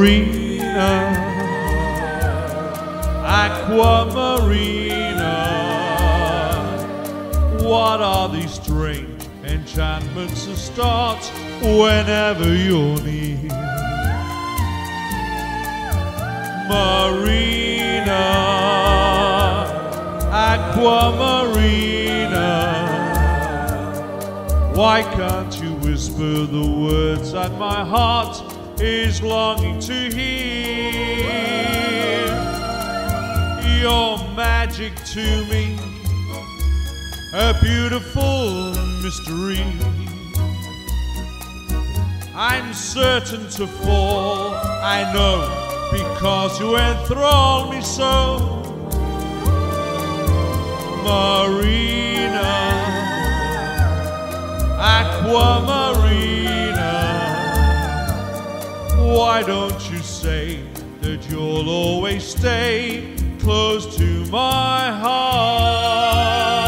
Marina, Aqua Marina. What are these strange enchantments that start whenever you're near? Marina, Aqua Marina. Why can't you whisper the words that my heart is longing to hear? Your magic to me, a beautiful mystery. I'm certain to fall, I know, because you enthrall me so. Marina, Aqua Marina. Why don't you say that you'll always stay close to my heart?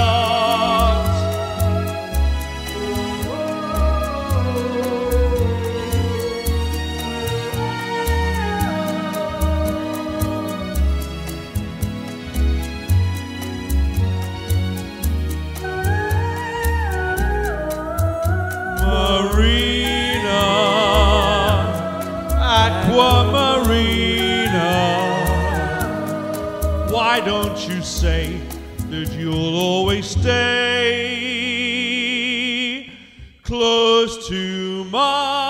Marina, Aqua Marina. Why don't you say that you'll always stay close to my